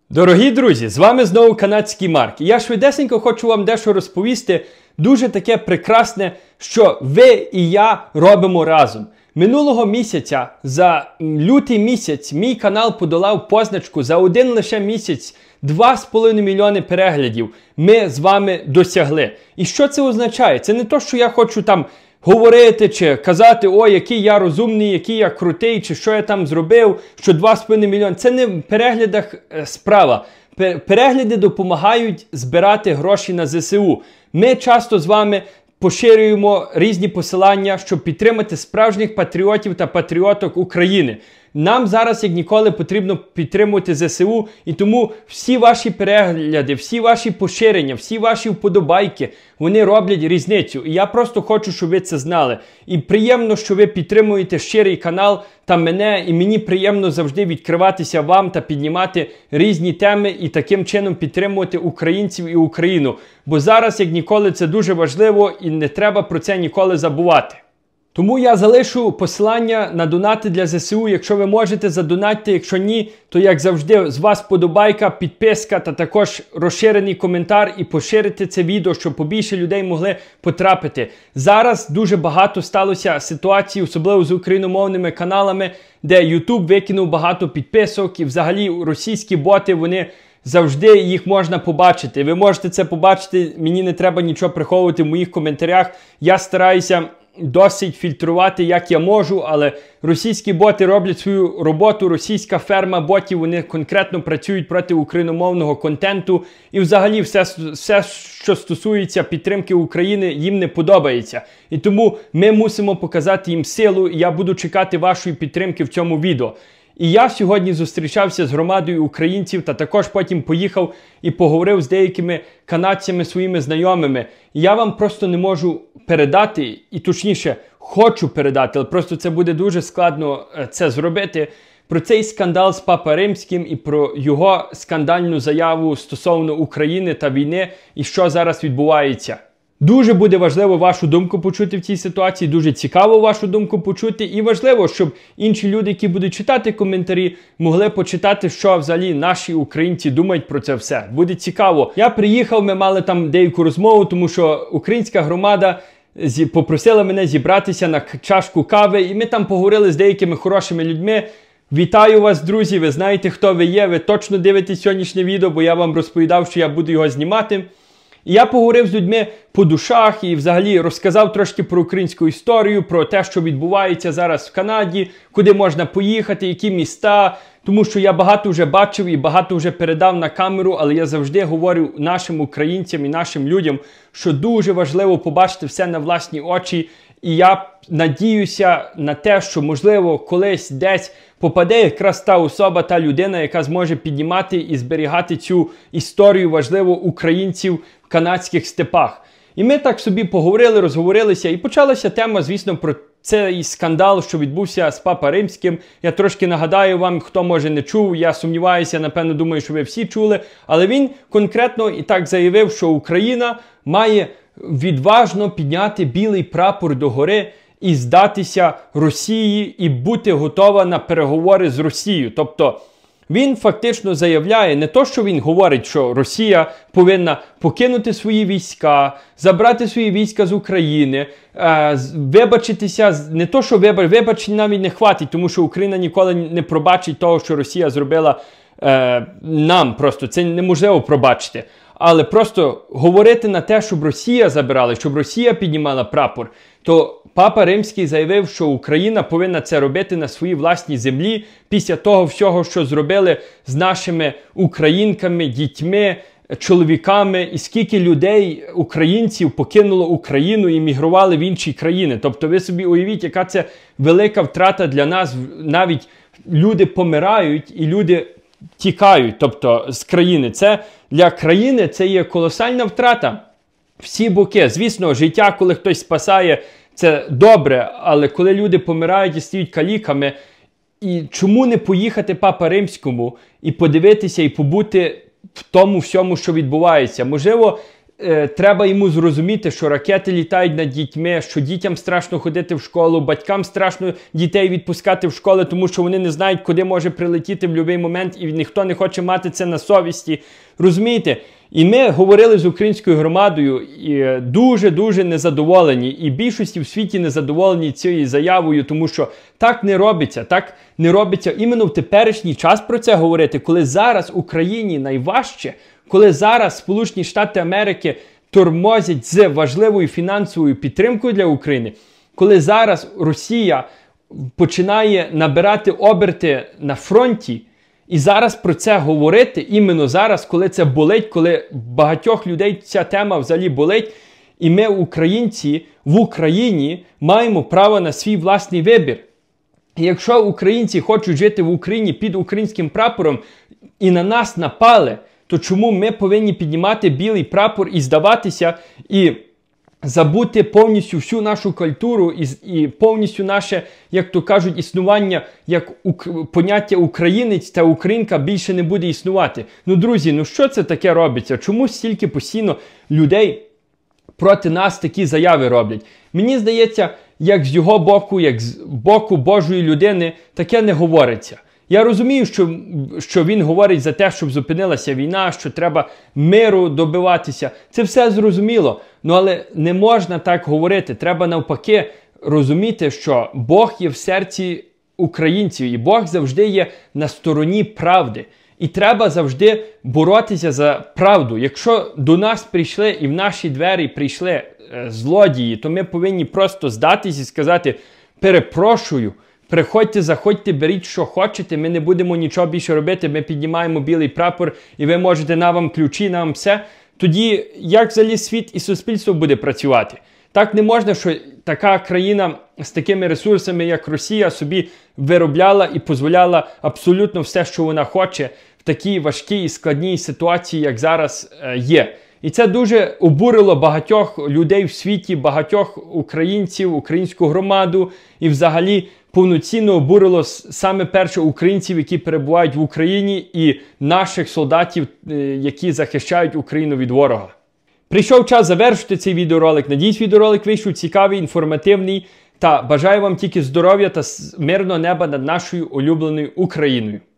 Дорогі друзі, з вами знову канадський Марк. І я швидесенько хочу вам дещо розповісти, дуже таке прекрасне, що ви і я робимо разом. Минулого місяця, за лютий місяць, мій канал подолав позначку за один лише місяць 2,5 мільйони переглядів ми з вами досягли. І що це означає? Це не то, що я хочу там говорити чи казати, ой, який я розумний, який я крутий, чи що я там зробив, що 2,5 мільйони. Це не в переглядах справа. Перегляди допомагають збирати гроші на ЗСУ. Ми часто з вами поширюємо різні посилання, щоб підтримати справжніх патріотів та патріоток України. Нам зараз, як ніколи, потрібно підтримувати ЗСУ, і тому всі ваші перегляди, всі ваші поширення, всі ваші вподобайки, вони роблять різницю. І я просто хочу, щоб ви це знали. І приємно, що ви підтримуєте щирий канал та мене, і мені приємно завжди відкриватися вам та піднімати різні теми і таким чином підтримувати українців і Україну. Бо зараз, як ніколи, це дуже важливо і не треба про це ніколи забувати. Тому я залишу посилання на донати для ЗСУ. Якщо ви можете, задонатьте. Якщо ні, то, як завжди, з вас подобайка, підписка та також розширений коментар і поширити це відео, щоб побільше людей могли потрапити. Зараз дуже багато сталося ситуацій, особливо з україномовними каналами, де YouTube викинув багато підписок і взагалі російські боти, вони завжди їх можна побачити. Ви можете це побачити, мені не треба нічого приховувати в моїх коментарях. Я стараюся досить фільтрувати, як я можу, але російські боти роблять свою роботу, російська ферма ботів, вони конкретно працюють проти україномовного контенту, і взагалі все, що стосується підтримки України, їм не подобається. І тому ми мусимо показати їм силу, і я буду чекати вашої підтримки в цьому відео. І я сьогодні зустрічався з громадою українців та також потім поїхав і поговорив з деякими канадцями, своїми знайомими. І я вам просто не можу передати, і точніше, хочу передати, але просто це буде дуже складно це зробити, про цей скандал з Папа Римським і про його скандальну заяву стосовно України та війни і що зараз відбувається. Дуже буде важливо вашу думку почути в цій ситуації, дуже цікаво вашу думку почути, і важливо, щоб інші люди, які будуть читати коментарі, могли почитати, що взагалі наші українці думають про це все. Буде цікаво. Я приїхав, ми мали там деяку розмову, тому що українська громада попросила мене зібратися на чашку кави, і ми там поговорили з деякими хорошими людьми. Вітаю вас, друзі, ви знаєте, хто ви є, ви точно дивитесь сьогоднішнє відео, бо я вам розповідав, що я буду його знімати. І я поговорив з людьми по душах і взагалі розказав трошки про українську історію, про те, що відбувається зараз в Канаді, куди можна поїхати, які міста. Тому що я багато вже бачив і багато вже передав на камеру, але я завжди говорю нашим українцям і нашим людям, що дуже важливо побачити все на власні очі. І я надіюся на те, що, можливо, колись десь попаде якраз та особа, та людина, яка зможе піднімати і зберігати цю історію важливу українців в канадських степах. І ми так собі поговорили, розговорилися, і почалася тема, звісно, про цей скандал, що відбувся з Папа Римським. Я трошки нагадаю вам, хто може не чув, я сумніваюся, напевно, думаю, що ви всі чули, але він конкретно і так заявив, що Україна має відважно підняти білий прапор догори і здатися Росії і бути готова на переговори з Росією. Тобто він фактично заявляє не то, що він говорить, що Росія повинна покинути свої війська, забрати свої війська з України, вибачитися, не то, що вибачень навіть не хватить, тому що Україна ніколи не пробачить того, що Росія зробила нам просто. Це неможливо пробачити. Але просто говорити на те, щоб Росія забирала, щоб Росія піднімала прапор, то Папа Римський заявив, що Україна повинна це робити на своїй власній землі після того всього, що зробили з нашими українками, дітьми, чоловіками, і скільки людей, українців, покинуло Україну і мігрували в інші країни. Тобто ви собі уявіть, яка це велика втрата для нас. Навіть люди помирають і люди тікають, тобто з країни. Це для країни це є колосальна втрата. Всі боки. Звісно, життя, коли хтось спасає, це добре, але коли люди помирають і стають каліками, і чому не поїхати Папа Римському і подивитися і побути в тому всьому, що відбувається? Можливо, треба йому зрозуміти, що ракети літають над дітьми, що дітям страшно ходити в школу, батькам страшно дітей відпускати в школи, тому що вони не знають, куди може прилетіти в будь-який момент, і ніхто не хоче мати це на совісті. Розумієте? І ми говорили з українською громадою і дуже-дуже незадоволені. І більшості в світі незадоволені цією заявою, тому що так не робиться. Так не робиться іменно в теперішній час про це говорити, коли зараз Україні найважче, коли зараз Сполучені Штати Америки тормозять з важливою фінансовою підтримкою для України, коли зараз Росія починає набирати оберти на фронті, і зараз про це говорити, іменно зараз, коли це болить, коли багатьох людей ця тема взагалі болить, і ми, українці, в Україні маємо право на свій власний вибір. І якщо українці хочуть жити в Україні під українським прапором і на нас напали, то чому ми повинні піднімати білий прапор і здаватися, і забути повністю всю нашу культуру і повністю наше, як то кажуть, існування, як поняття українець та українка більше не буде існувати. Ну, друзі, ну що це таке робиться? Чому стільки постійно людей проти нас такі заяви роблять? Мені здається, як з його боку, як з боку Божої людини, таке не говориться. Я розумію, що він говорить за те, щоб зупинилася війна, що треба миру добиватися. Це все зрозуміло. Ну, але не можна так говорити. Треба навпаки розуміти, що Бог є в серці українців. І Бог завжди є на стороні правди. І треба завжди боротися за правду. Якщо до нас прийшли і в наші двері прийшли злодії, то ми повинні просто здатись і сказати: перепрошую, приходьте, заходьте, беріть, що хочете, ми не будемо нічого більше робити, ми піднімаємо білий прапор, і ви можете, на вам ключі, на вам все. Тоді як взагалі світ і суспільство буде працювати? Так не можна, що така країна з такими ресурсами, як Росія, собі виробляла і дозволяла абсолютно все, що вона хоче, в такій важкій і складній ситуації, як зараз є. І це дуже обурило багатьох людей в світі, багатьох українців, українську громаду, і взагалі повноцінно обурило саме перше українців, які перебувають в Україні, і наших солдатів, які захищають Україну від ворога. Прийшов час завершити цей відеоролик. Надіюсь, відеоролик вийшов цікавий, інформативний, та бажаю вам тільки здоров'я та мирного неба над нашою улюбленою Україною.